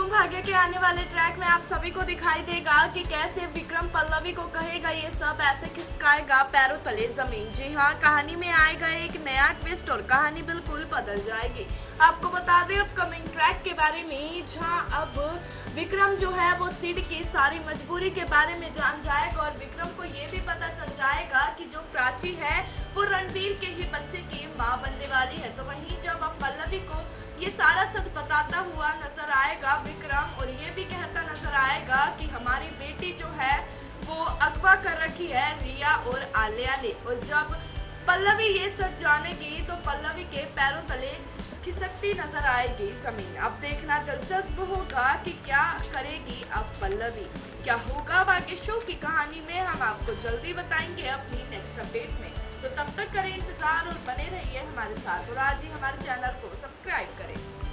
भाग्य के आने वाले ट्रैक में आप सभी को दिखाई देगा कि कैसे विक्रम पल्लवी को कहेगा ये सब, ऐसे खिसकाएगा पैरों तले जमीन। जी हाँ, कहानी में आएगा एक नया ट्विस्ट और कहानी बिल्कुल बदल जाएगी। आपको बता दें अपकमिंग ट्रैक के बारे में, जहाँ अब विक्रम जो है वो सिड की सारी मजबूरी के बारे में जान जाएगा और विक्रम को ये भी पता चल जाएगा कि जो प्राची है वो रणवीर के ही बच्चे की माँ बनने वाली है। तो वहीं जब अब पल्लवी को ये सारा सच बताता हुआ नजर आएगा विक्रम, और ये भी कहता नजर आएगा कि हमारी बेटी जो है वो अगवा कर रखी है रिया और आलिया ने। और जब पल्लवी ये सच जानेगी तो पल्लवी के पैरों तले खिसकती नजर आएगी जमीन। अब देखना दिलचस्प होगा कि क्या करेगी अब पल्लवी, क्या होगा बाकी शो की कहानी में, हम आपको जल्दी बताएंगे अपनी नेक्स्ट अपडेट में। तो तब तक करें इंतजार और बने रहिए हमारे साथ, और आज ही हमारे चैनल को सब्सक्राइब करें।